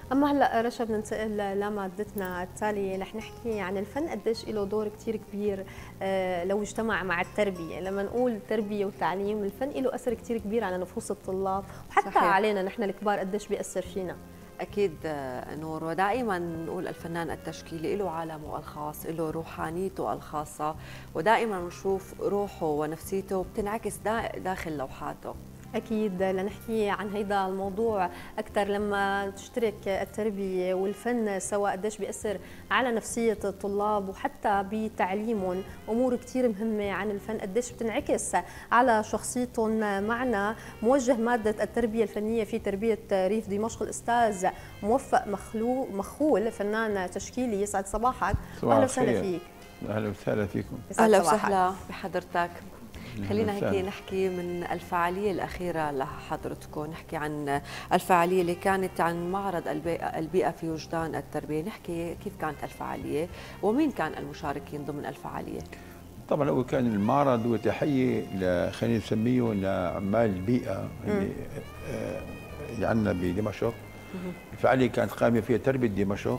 اما هلا رشا بننتقل لمادتنا التاليه، رح نحكي عن الفن قديش له دور كثير كبير لو اجتمع مع التربيه. لما نقول تربيه وتعليم، الفن له اثر كثير كبير على نفوس الطلاب وحتى صحيح. علينا نحن الكبار قديش بيأثر فينا. أكيد نور، ودائما نقول الفنان التشكيلي له عالمه الخاص، له روحانيته الخاصة، ودائما نشوف روحه ونفسيته بتنعكس داخل لوحاته. أكيد لنحكي عن هيدا الموضوع أكثر لما تشترك التربية والفن سوا، قديش بيأثر على نفسية الطلاب وحتى بتعليمهم. أمور كثير مهمة عن الفن قديش بتنعكس على شخصيتهم. معنا موجه مادة التربية الفنية في تربية ريف دمشق الأستاذ موفق مخول، فنان تشكيلي. يسعد صباحك وأهلا وسهلا فيك. أهلا وسهلا فيكم. أهلا وسهلا بحضرتك. خلينا هيك نحكي من الفعالية الأخيرة لحضرتكم، نحكي عن الفعالية اللي كانت عن معرض البيئة في وجدان التربية. نحكي كيف كانت الفعالية ومين كان المشاركين ضمن الفعالية؟ طبعا أول كان المعرض وتحية خلينا نسميه لعمال البيئة اللي عندنا بدمشق. الفعالية كانت قائمة فيها تربية دمشق.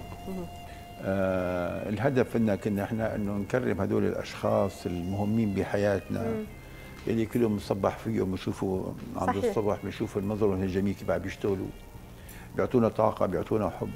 الهدف كنا احنا انه نكرم هدول الاشخاص المهمين بحياتنا اللي كلهم نصبح فيهم بنشوفوا عند الصبح، بنشوف المنظر الجميل كيف عم بيشتغلوا، بيعطونا طاقه، بيعطونا حب.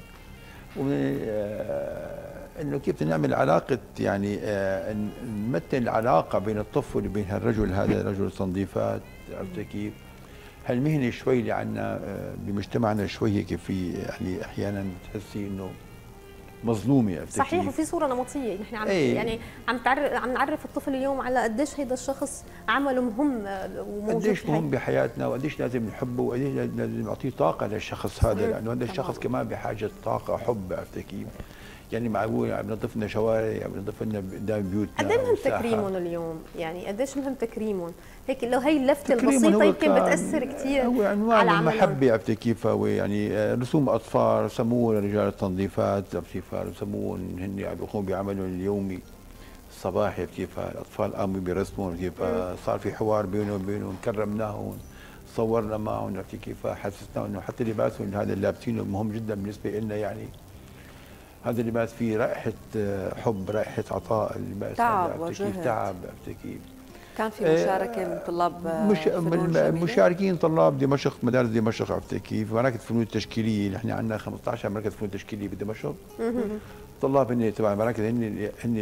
انه كيف نعمل علاقه، يعني نمثل العلاقه بين الطفل وبين هالرجل، هذا رجل التنظيفات. عرفت كيف؟ هالمهنه شوي اللي عندنا بمجتمعنا شوي هيك، في يعني احيانا بتحسي انه مظلومه. صحيح، وفي صوره نمطيه نحن عم يعني عم نعرف الطفل اليوم على قديش هيدا الشخص عمله مهم وموجود، قديش مهم بحياتنا، وقديش لازم نحبه، وقديش لازم نعطيه طاقه للشخص هذا، لانه هذا الشخص كمان بحاجه طاقه حب. عرفت كيف؟ يعني معقول عم ننظف لنا شوارع، عم ننظف لنا قدام بيوتنا. قد ايه مهم تكريمهم اليوم؟ يعني قديش مهم تكريمهم؟ هيك لو هي اللفته البسيطه يمكن بتاثر كثير هو عنوان المحبه. عرفت كيف؟ هو يعني رسوم اطفال رسموه رجال التنظيفات، رسموهم هن عم بيقوموا بعملهم اليومي الصباحي. كيف الاطفال قاموا برسمهم، كيف صار في حوار بينهم وبينهم، كرمناهم، صورنا معهم. عرفت كيف؟ حسسنا انه حتى لباسهم هذا اللي لابسينه مهم جدا بالنسبه لنا. يعني هذا اللباس فيه رائحه حب، رائحه عطاء، اللباس تعب وجهد، تعب. عرفت كيف؟ كان في مشاركه من طلاب مشاركين طلاب دمشق، مدارس دمشق. عرفت كيف؟ مراكز فنون تشكيليه، نحن عندنا 15 مركز فنون تشكيليه بدمشق. طلاب هن تبع المراكز، هن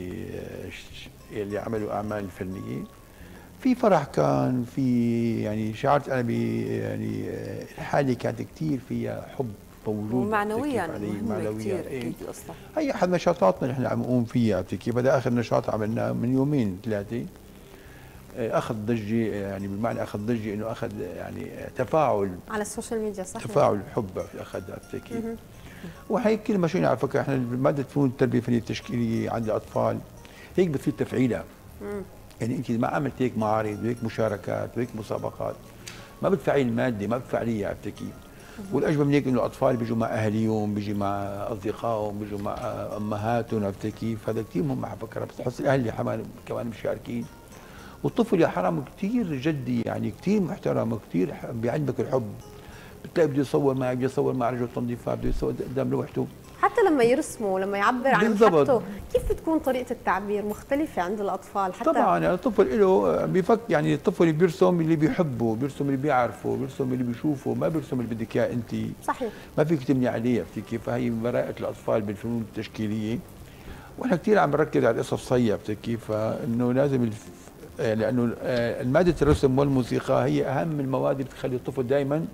اللي عملوا اعمال فنيه. في فرح كان في، يعني شعرت انا يعني الحاله كانت كثير فيها حب موجود، ومعنويا مهمه كثير. اكيد القصه هي احد نشاطاتنا نحن عم نقوم فيها. عرفت كيف؟ هذا اخر نشاط عملناه من يومين ثلاثه، اخذ ضجه. يعني بمعنى اخذ ضجه انه اخذ يعني تفاعل على السوشيال ميديا. صحيح، تفاعل حب اخذ. عرفت كيف؟ وهي كل ما شئنا على فكره، احنا ماده فنون التربيه الفنيه التشكيليه عند الاطفال هيك بتصير تفعيلها. يعني انت ما عملت هيك معارض وهيك مشاركات وهيك مسابقات، ما بتفعلي الماده، ما بتفعليها. عرفت كيف؟ والاجمل من هيك انه الاطفال بيجوا مع اهاليهم، بيجوا مع اصدقائهم، بيجوا مع امهاتهم. عرفت كيف؟ هذا كثير مهم على فكره، بس تحس الاهل كمان مشاركين. والطفل يا حرام كثير جدي، يعني كثير محترم وكثير بيعجبك الحب. بتلاقي بده يصور معك، بده يصور مع رجل تنظيفات، بده يصور قدام لوحته. حتى لما يرسموا، لما يعبر عن محبته، كيف بتكون طريقه التعبير مختلفه عند الاطفال؟ حتى طبعا يعني الطفل له بيفكر، يعني الطفل بيرسم اللي بيحبه، بيرسم اللي بيعرفه، بيرسم اللي بيشوفه، ما بيرسم اللي بدك اياه انت. صحيح، ما فيك تبني عليه. عرفتي كيف؟ فهي براءة الاطفال بالفنون التشكيليه. واحنا كثير عم نركز على القصص هي. عرفتي كيف؟ انه لازم لانه ماده الرسم والموسيقى هي اهم المواد اللي بتخلي الطفل دائما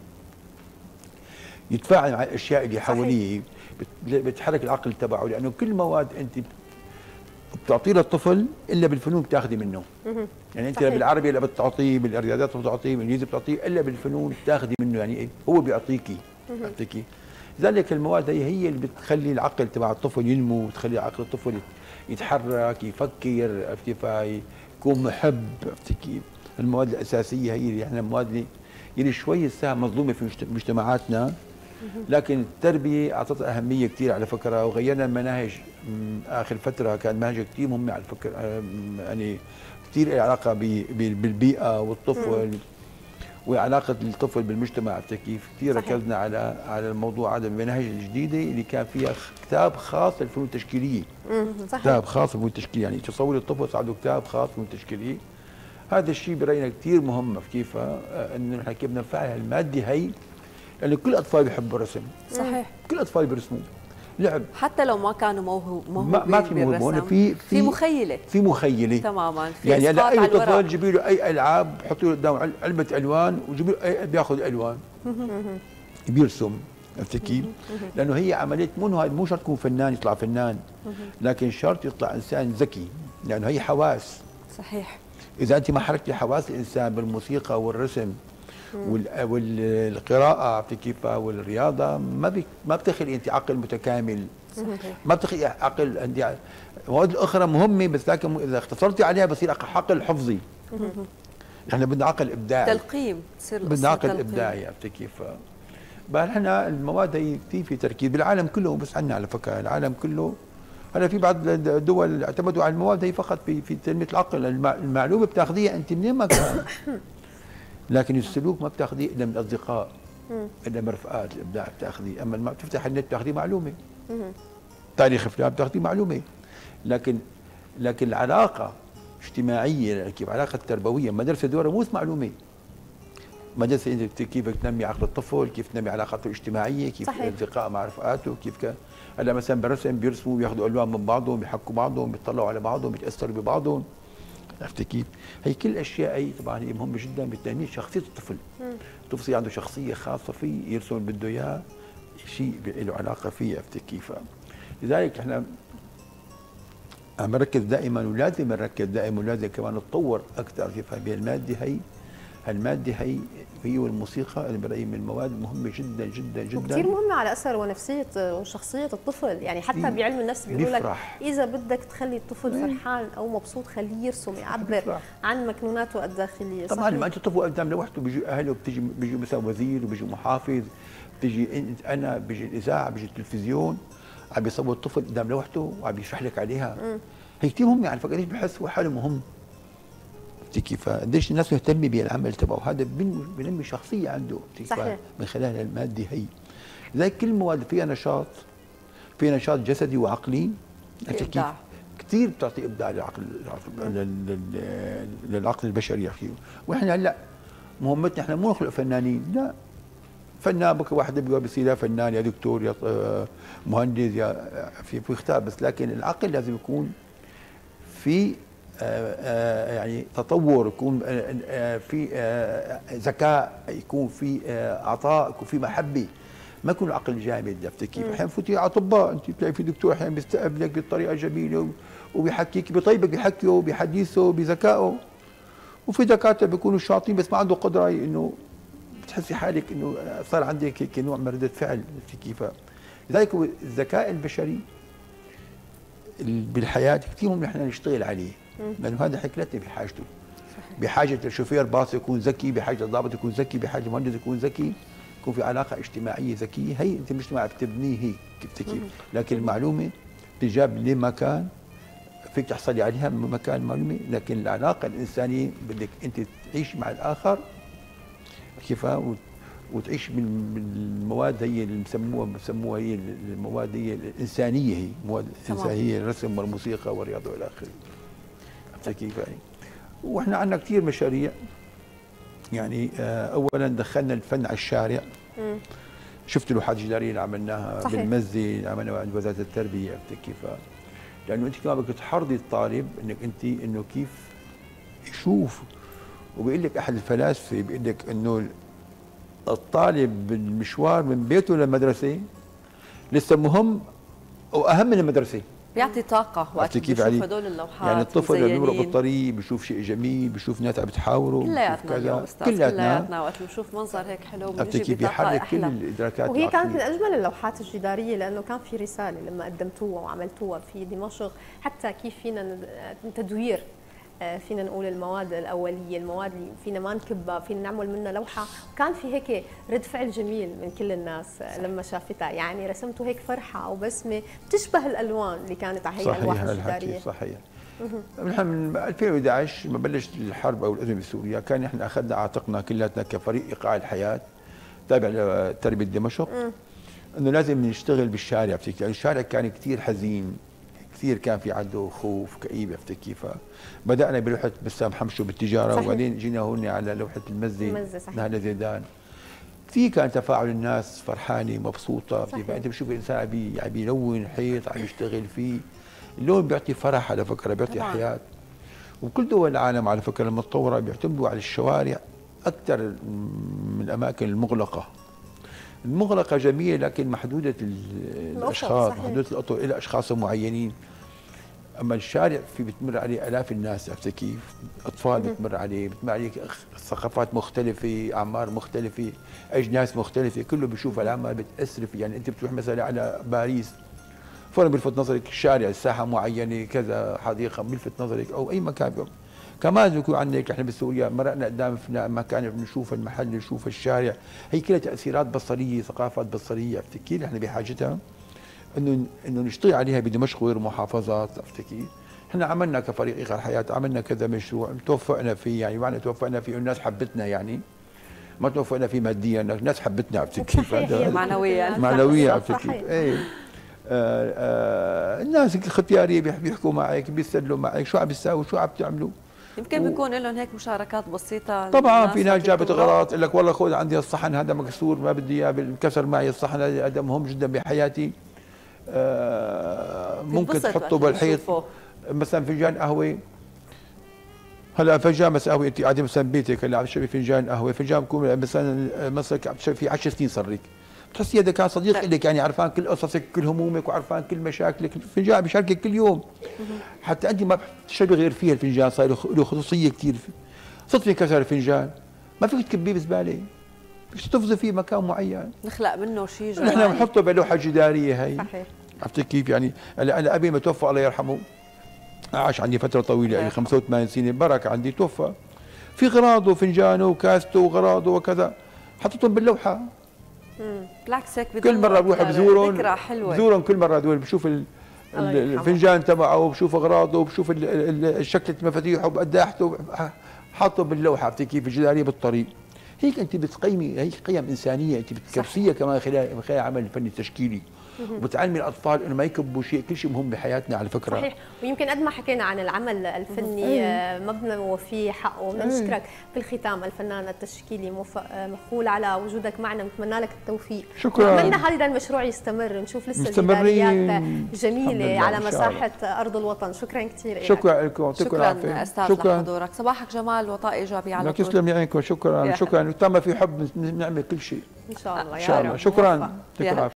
يتفاعل مع الاشياء اللي حواليه، بتحرك العقل تبعه. لانه كل مواد انت بتعطيه للطفل الا بالفنون بتاخذي منه. يعني انت بالعربي لا بتعطيه، بالرياضيات بتعطيه، بالانجليزي بتعطيه، الا بالفنون بتاخذي منه. يعني هو بيعطيكي. عرفتي كيف؟ لذلك المواد هي اللي بتخلي العقل تبع الطفل ينمو، بتخلي عقل الطفل يتحرك، يفكر. عرفتي كيف؟ يكون محب. عرفتي كيف؟ المواد الاساسيه هي اللي احنا المواد اللي شوي لسه مظلومه في مجتمعاتنا. لكن التربيه اعطتها اهميه كثير على فكره، وغيرنا المناهج اخر فتره. كان مناهج كثير مهمه على فكره، يعني كثير لها علاقه بالبيئه والطفل وعلاقه الطفل بالمجتمع. عرفت كيف؟ كثير ركزنا على الموضوع هذا بالمناهج الجديده اللي كان فيها كتاب خاص للفنون التشكيليه. صحيح. كتاب خاص للفنون التشكيليه، يعني تصور الطفل صار عنده كتاب خاص للفنون التشكيليه. هذا الشيء براينا كثير مهم في كيف انه نحن كيف نفعل الماده هي، لانه كل الاطفال بيحبوا الرسم. صحيح. كل الاطفال بيرسموا لعب، حتى لو ما كانوا موهوبين ما في موهبه هون، في مخيله. في مخيله تماما. في يعني هلا اي طفل طفل جيبي له اي العاب، حطي له قدام علبه الوان وجيبي له بياخذ الوان بيرسم. عرفت كيف؟ لانه هي عمليه مو شرط يكون فنان يطلع فنان، لكن شرط يطلع انسان ذكي، لانه هي حواس. صحيح. اذا انت ما حركتي حواس الانسان بالموسيقى والرسم والقراءه، عرفتي كيف، والرياضه، ما بتخلي انت عقل متكامل. صحيح. ما بتخلي عقل. عندي مواد اخرى مهمه، بس لكن اذا اختصرتي عليها بصير عقل حفظي. احنا بدنا عقل ابداعي، تلقيم، تصير بدنا عقل ابداعي. عرفتي كيف؟ احنا المواد هي كثير في تركيز بالعالم كله، بس عندنا على فكره العالم كله. هلا في بعض الدول اعتمدوا على المواد هي فقط في تنميه العقل. المعلومه بتاخذيها انت منين ما كان، لكن السلوك ما بتاخذيه الا من الاصدقاء، الا من رفقات. الابداع بتاخذيه، اما ما بتفتح النت بتاخذيه معلومه، تاريخ فلان بتاخذيه معلومه، لكن العلاقه اجتماعيه، كيف علاقه تربويه، مدرسه دورها مو معلومه. مدرسه انت كيف تنمي عقل الطفل، كيف تنمي علاقاته الاجتماعيه، كيف التقاء مع رفقاته، كيف هلا مثلا بالرسم بيرسموا بياخذوا الوان من بعضهم، بيحكوا بعضهم، بيطلعوا على بعضهم، بيتاثروا ببعضهم. عرفت كيف؟ هي كل الاشياء هي طبعا هي مهمه جدا بتنميه شخصيه الطفل. الطفل يصير عنده شخصيه خاصه فيه، يرسم اللي بده اياه، شيء له علاقه فيه. عرفت كيف؟ لذلك احنا عم نركز دائما، ولازم نركز دائما، ولازم كمان نتطور اكثر كيف بهالماده هي. المادة هي والموسيقى اللي برأيي من المواد مهمة جدا جدا جدا، وكثير مهمة على أثر ونفسية وشخصية الطفل. يعني حتى بعلم النفس بيقولوا لك إذا بدك تخلي الطفل فرحان أو مبسوط خليه يرسم، يعبر عن مكنوناته الداخلية. طبعا لما أنت طفل قدام لوحده بيجي أهله، بيجي مثلا وزير، وبيجي محافظ، بيجي الإذاعة، بيجي التلفزيون، عم بيصور الطفل قدام لوحده وعم بيشرح لك عليها. هي كثير مهمة. يعني فقديش بحس هو حاله مهم. كيف قديش الناس مهتمه بالعمل تبعه، هذا بنمي شخصيه عنده. صحيح. من خلال الماده هي. لذلك كل المواد فيها نشاط، جسدي وعقلي. ابداع كثير بتعطي ابداع للعقل البشري. يا اخي واحنا هلا مهمتنا احنا مو نخلق فنانين، لا. فنان بكره واحد بيقول بيصير يا فنان يا دكتور يا مهندس يا في اختار، بس لكن العقل لازم يكون في يعني تطور، يكون في ذكاء، يكون في عطاء، يكون في محبه، ما يكون العقل جامد. عرفت كيف؟ احيانا بفوتي اطباء انت بتلاقي في دكتور احيانا بيستقبلك بطريقه جميله وبيحكيك، بيطيبك، بحكيه بحديثه بذكائه. وفي دكاتره بيكونوا شاطرين بس ما عنده قدره، انه بتحسي حالك انه صار عندك هيك نوع من رده فعل. عرفت كيف؟ لذلك الذكاء البشري بالحياه كثير مهم نحن نشتغل عليه، لانه هذا حكلتنا بحاجته. بحاجه الشوفير باص يكون ذكي، بحاجه الضابط يكون ذكي، بحاجه المهندس يكون ذكي، يكون في علاقه اجتماعيه ذكيه. هي انت مجتمع بتبنيه هيك كيف. لكن المعلومه بتجاب لمكان فيك تحصلي عليها من مكان المعلومه، لكن العلاقه الانسانيه بدك انت تعيش مع الاخر كيف، وتعيش بالمواد هي اللي بسموها هي المواد هي الانسانيه، هي مواد الانسانيه، الرسم والموسيقى والرياضه والى اخره. عرفت كيف؟ واحنا عندنا كثير مشاريع. يعني اولا دخلنا الفن على الشارع. شفت لوحات جداريه اللي عملناها بالمزه اللي عملناها عند وزاره التربيه. عرفت كيف؟ لانه انت كمان بدك تحرضي الطالب انه كيف يشوف. وبيقول لك احد الفلاسفه بيقول لك انه الطالب بالمشوار من بيته للمدرسه لسه مهم واهم من المدرسه. بيعطي طاقه وقت بيشوف هدول اللوحات. يعني الطفل لما بيمرق بالطريق بيشوف شيء جميل، بيشوف ناس عم بتحاوروا، كلياتنا اليوم استاذ، كلياتنا وقت بنشوف منظر هيك حلو بنجي بطاقه كل الادراكات. وهي كانت من اجمل اللوحات الجداريه، لانه كان في رساله لما قدمتوها وعملتوها في دمشق، حتى كيف فينا تدوير، فينا نقول المواد الاوليه، المواد اللي فينا ما نكبها، فينا نعمل منها لوحه. وكان في هيك رد فعل جميل من كل الناس لما شافتها. يعني رسمتوا هيك فرحه او بسمه بتشبه الالوان اللي كانت على هي الالواح الجداريه. صحيح. نحن من 2011 لما بلشت الحرب او الازمه بسوريا كان احنا اخذنا عاتقنا كلياتنا كفريق ايقاع الحياه تابع لتربيه دمشق انه لازم نشتغل بالشارع. بفتكر يعني الشارع كان كثير حزين، كثير كان في عنده خوف كئيب. عرفت كيف؟ بدانا بلوحه بسام حمشو بالتجاره، صحيح. وبعدين جينا هون على لوحه المزه نهله زيدان. كثير كان تفاعل الناس فرحانه مبسوطه. انت بتشوف الانسان عم يلون حيط عم يشتغل فيه، اللون بيعطي فرح على فكره، بيعطي حياه. وكل دول العالم على فكره المتطوره بيعتمدوا على الشوارع اكثر من الاماكن المغلقه. المغلقه جميله لكن محدوده الاشخاص، محدوده الاطر الى اشخاص معينين. اما الشارع في بتمر عليه الاف الناس. عرفت كيف؟ اطفال بتمر عليه ثقافات مختلفه، اعمار مختلفه، اجناس مختلفه، كله بيشوف العمل بتاثر فيه. يعني انت بتروح مثلا على باريس فورا بيلفت نظرك الشارع، الساحه معينه كذا، حديقه بيلفت نظرك او اي مكان. كمان بيكون عندك احنا بسوريا مرقنا قدام في مكان بنشوف المحل، نشوف الشارع، هي كلها تاثيرات بصريه، ثقافات بصريه. عرفت كيف؟ احنا بحاجتها انه نشتغل عليها بدمشق وغير محافظات. عرفت كيف؟ احنا عملنا كفريق ايقاع الحياه عملنا كذا مشروع توفقنا فيه. يعني معنى توفقنا فيه الناس حبتنا، يعني ما توفقنا فيه ماديا، الناس حبتنا. عرفت كيف؟ معنويا معنويا. عرفت كيف؟ ايه الناس الختياريه بيحكوا معك، بيستدلوا معك، شو عم بتساووا، شو عم بتعملوا. يمكن بيكون لهم هيك مشاركات بسيطه. طبعا في ناس جابت اغراض، تقول لك والله خذ عندي الصحن هذا مكسور ما بدي اياه، انكسر معي الصحن هذا مهم جدا بحياتي. ممكن تحطه بالحيط مثلا فنجان قهوه. هلا فنجان مثلا قهوه انت قاعده مثلا ببيتك هلا عم تشربي فنجان قهوه، فنجان بكون مثلا عم تشربي فيه 10 سنين صار لك، بتحسي هذا كان صديق لك، يعني عرفان كل قصصك كل همومك وعرفان كل مشاكلك. الفنجان بيشاركك كل يوم، حتى انت ما بتشربي غير فيه. الفنجان صار له خصوصيه كثير. صدفه كسر الفنجان ما فيك تكبيه بزباله، بدك تحتفظي فيه مكان معين، نخلق منه شيء جمالي. نحن بنحطه بلوحه جداريه هي. صحيح. عرفت كيف؟ يعني انا ابي ما توفى الله يرحمه عاش عندي فتره طويله يعني 85 سنه، بركه عندي توفى، في غراضه فنجانه وكاسته وغراضه وكذا حطيتهم باللوحه. بالعكس هيك كل مره بروح بزورهم، ذكرى حلوه بزورهم كل مره دول بشوف الفنجان تبعه وبشوف اغراضه وبشوف شكله مفاتيحه وبقداحته حاطه باللوحه. عرفتي كيف؟ الجداريه بالطريق. هيك انت بتقيمي، هي قيم انسانيه انت بتكرسيها كمان خلال عمل الفني التشكيلي، وبتعلمي الاطفال انه ما يكبوا شيء، كل شيء مهم بحياتنا على فكره. صحيح. ويمكن قد ما حكينا عن العمل الفني ما بدنا نوفيه حقه. بدنا نشكرك في الختام الفنان التشكيلي موفق مخول على وجودك معنا، نتمنى لك التوفيق. شكرا. نتمنى هذا المشروع يستمر، نشوف لسه جداريات جميله على مساحه ارض الوطن. شكرا كثير. شكرا لكم. شكرا استاذ لحضورك. صباحك جمال وطاقه ايجابيه على طول. يسلم عينكم. شكرا. شكرا. وتم في حب نعمل كل شيء ان شاء الله. ان شاء الله. شكرا.